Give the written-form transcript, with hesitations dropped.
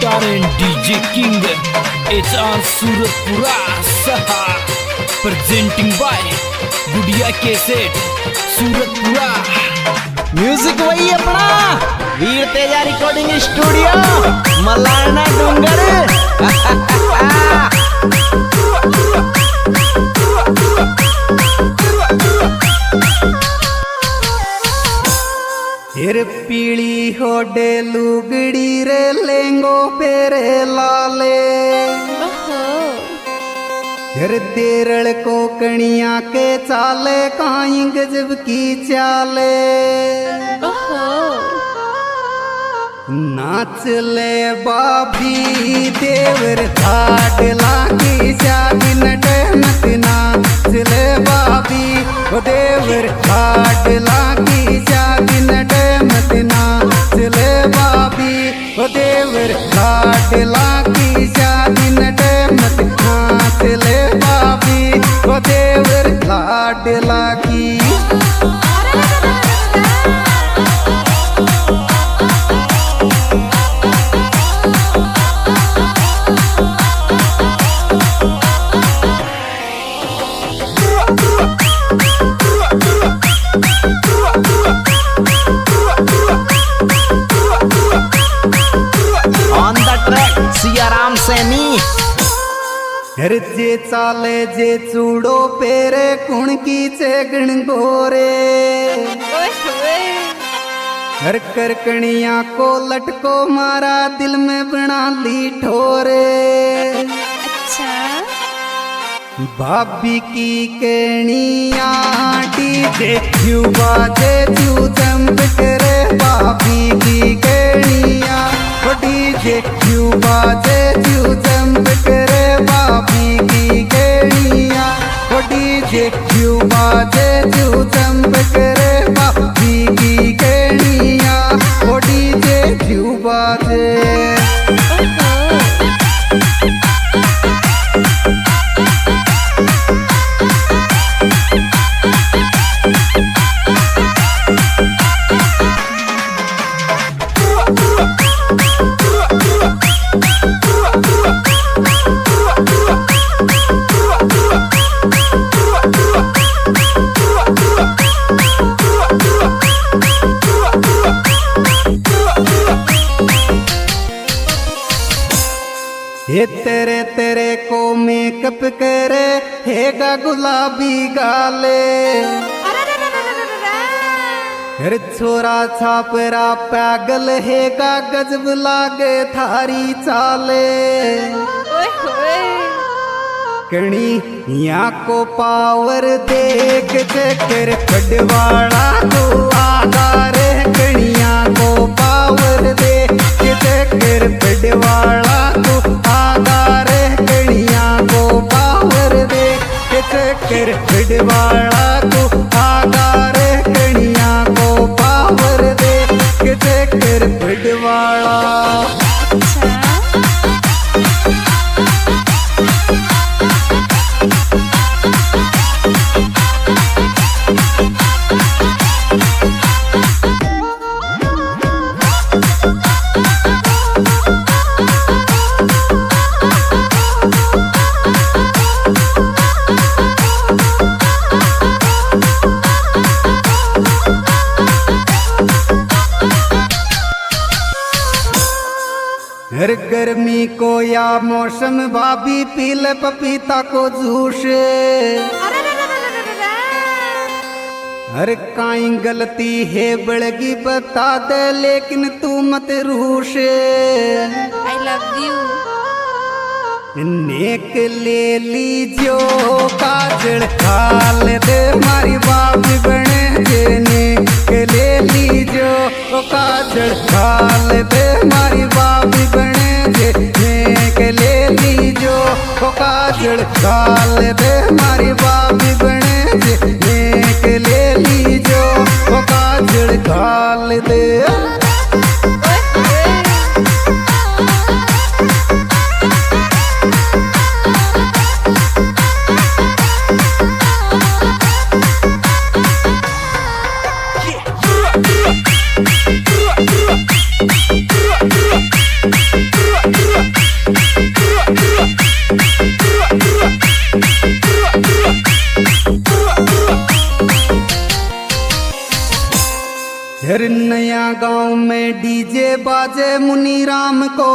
Star and DJ King HR Suratpura Saha presenting by Gudiya cassette Suratpura. Music वही अपना Veer Teja recording studio Malana Dungar. फिर पीली होडे लुगड़ी रे लेंगो पेरे लाले, फिर तेरल को कणिया के चाले काई गजब की चाले। नाच ले बाबी देवर घाट लागी जागिन डहमत। नाच ले बाबी ओ देवर घाट लागी जागिन डहमत। नाच ले बाबी ओ देवर घाट लागी जागिन डहमत। नाच ले बाबी ओ देवर घाट लागी। सियाराम सैनी जे चाले जे चूड़ो पेरे कुण की चेगण गोरे। हर करकणिया को लटको मारा दिल में बना ली ठोरे। अच्छा भाभी की कणिया डीजे क्यों बाजे क्यों जंप करे। भाभी की कणिया डीजे क्यों बाजे क्यों जंप करे। भाभी की कणिया डीजे क्यों बाजे क्यों जंप करे। भाभी की कणिया डीजे क्यों बाजे। हे तेरे तेरे को मेकअप करे हेगा गुलाबी गाले। हर छोरा छापरा पागल हेगा गजब लागे थारी चाले। कणी यहाँ को पावर देख चक्कर पडवाड़ा को आगारे। कणिया को पावर देख चक्कर पडवाड़ा को आगारे। कणिया को पावर देख चक्कर पडवाड़ा को आगारे। कणिया को पावर देख चक्कर पडवाड़ा। हर गर्मी को या मौसम भाभी पीले पपीता को जूस। हर काई गलती है बड़गी बता दे लेकिन तू मत रूस। I love you। नेक ले लीजो काजल खाल दे मारी बाबी बने जेने के ले लीजो काजल खाल दे मारी बाबी बने जेने के ले लीजो काजल खाल दे मारी बाबी बने जेने के ले लीजो काजल खाल दे। Yeah. फिर नया गांव में डीजे बाजे मुनी राम को